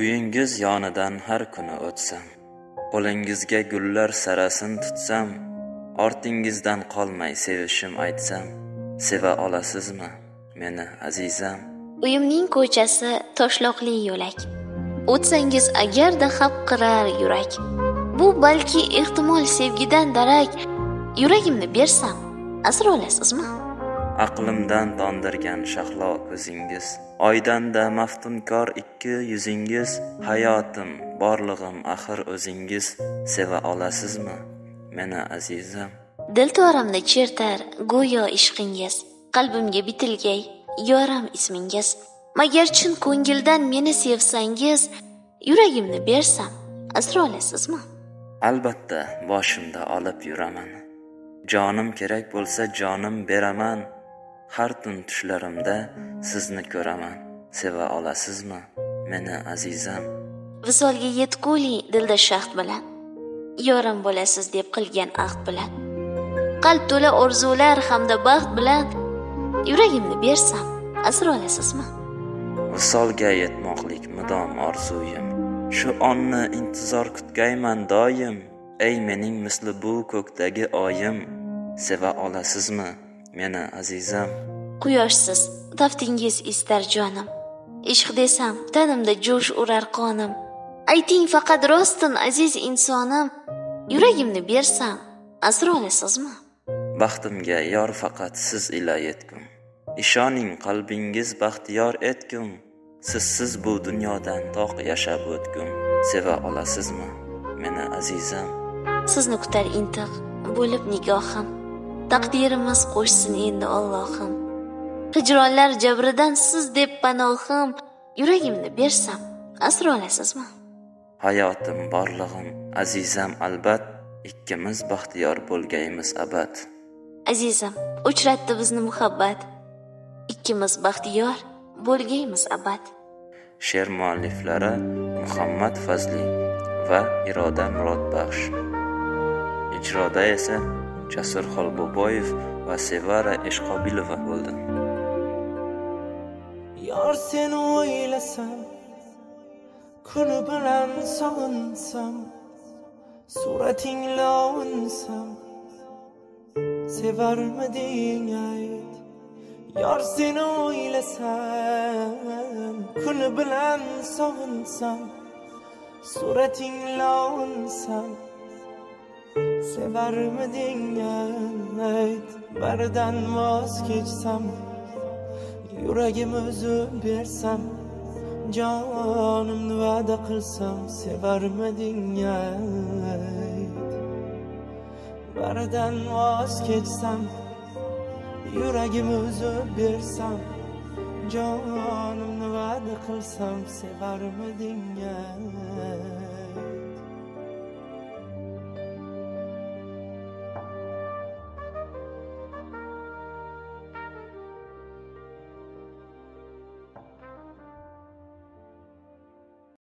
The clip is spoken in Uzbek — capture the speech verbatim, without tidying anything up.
Uyingiz yonidan har kuni o'tsam, qo'lingizga gullar sarasin tutsam, ortingizdan qolmay sevishim aytsam, seva olasizmi meni azizam? Uyimning ko'chasi toshloqli yo'lak, o'tsangiz agarda hapqirar yurak. Bu balki ehtimol sevgidan darak, yuragimni bersam asr olasizmi? Aqlimdan tondirgan shahlo ko'zingiz, oydanda maftunkor ikki yuzingiz, hayotim, borlig'im axir o'zingiz, seva olasizmi meni azizam? Diltoramni chertar go'yo ishqingiz, qalbimga bitilgay yoram ismingiz. Magar chin ko'ngildan meni sevsangiz, yuragimni bersam asr olasizmi? Albatta boshimda olib yuraman, jonim kerak bo'lsa jonim beraman. Har tun tushlarimda sizni ko'raman, seva olasizmi meni azizam? Visolga yetguli dilda shaxt bilan, yoram bo'lasiz deb qilgan ahd bilan, qalb to'la orzular hamda baxt bilan, yuragimni bersam asr olasizmi? Visolga yetmoqlik mudom orzuyim, shu onni intizor kutgayman doim. Ey mening misli bu ko'kdagi oyim, seva olasizmi meni azizam? Quyoshsiz taftingiz istar jonim, ishq desam tanimda jo'sh urar qonim. Ayting faqat rostin aziz insonim, yuragimni bersam asr olasizmi? Baxtimga yor faqat siz ila yetgum, ishoning qalbingiz baxtiyor etgum. Sizsiz bu dunyodan toq yashab o'tgum, seva olasizmi meni azizam? Sizni kutar intiq bo'lib nigohim, taqdirimiz qo'shsin endi Allohim. Hijronlar jabridan siz deb panohim, yuragimni bersam asr olasizmi? Hayotim, borlig'im azizam albat, ikkimiz baxtiyor bo'lgaymiz abad. Azizam, uchratdi bizni muhabbat, ikkimiz baxtiyor bo'lgaymiz abad. She'r mualliflari Muhammad Fazli va Iroda Murodbaxsh. Ijroda esa Jasur Xolboboyev va Sevara Eshqobilova bo'ldi. Yor seni o'ylasam, kuni bilan sog'insam, suratingla unsam, sevarmiding ayt? Yor seni o'ylasam, kuni bilan sog'insam, suratingla unsam, sevarmiding ayt? Baridan voz kechsam, yuragim o'zim bersam, jonimni va'da qilsam, sevarmiding ayt? Baridan voz kechsam, yuragim o'zim bersam, jonimni va'da qilsam, sevarmiding ayt?